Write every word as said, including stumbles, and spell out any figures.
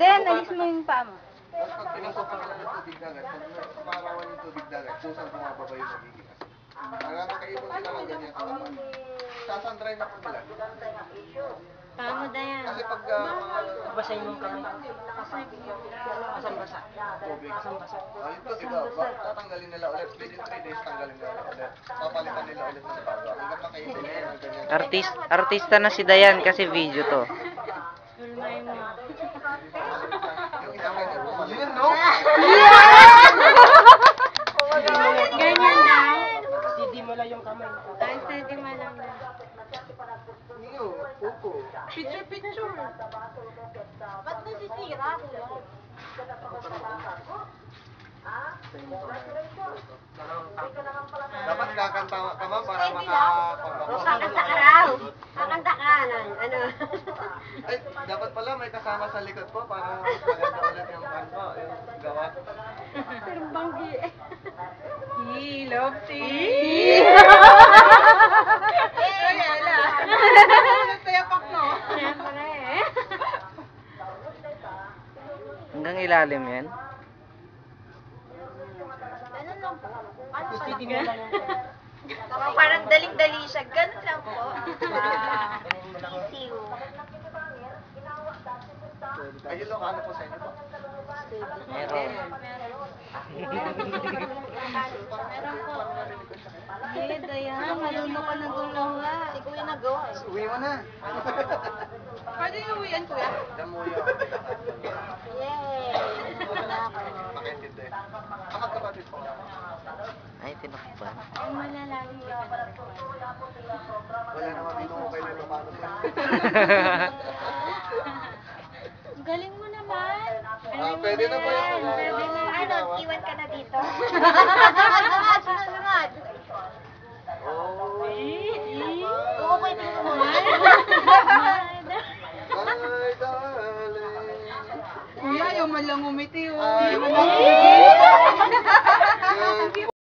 Den, alis mo yung paa mo. Tapos pag pinasok ka ng tubig dagat, pag kumarawan yung tubig dagat, kung saan bumababa yung magiging asin. Kaya nakaipon sila ng ganyan sa kapan. Sasandry na po nila. Paa mo, Dayan. Kasi pag uh, mga... Basahin mo kami. Basang-basa. tubig. Basang-basa. Ah, ito, diba? Ba- tatanggalin nila ulit. Within three days, tanggalin nila ulit. Papalitan nila ulit ng bago. Hanggang makaipon nila ng ganyan. Artist, artista na si Dayan kasi video to. Ulmay mo. Yung isang ganyan, bumalik. Yun, no? Ganyan daw. Steady mo lang yung kamay. Ay, steady mo lang na. Niyo, opo. Picture, picture. Ba't nasisira ko? Dapat kakanta ka ma'am para maka... Kakanta ka raw. Kakanta ka. Ano? Ay, dapat pala may kasama sa likod po para maganda ulit yung kanto, yung gawa. Terbanggi. He love Ay, ala. Tayapak, no? Siyempre. Hanggang ilalim yan. Ano lang po? Ano Steady mo lang yung kamay. Parang daling-dali siya. Ganun lang po. Easy. Ay, yun lang, ano po sa inyo po? Meron. Meron po. Eh, Dayan, marunong ka ng gumawa. Si Kuya nagawa eh. Uwi mo na. Pwede yung uwian, kuya? Damuya. Yay! Makintindi. Ah, magkapatid po. Ay, tinakpan. Ay, malalagi ka. Wala naman dito ko kayo na paano po. Galing mo naman. Ah, pwede na po yung Pwede na. Ano, iwan ka na dito. Sunod, Oh. Oo, pwede mo naman. Ay, darling. Kuya, ayaw man lang umiti, oh. Ay, Ayaw man lang umiti.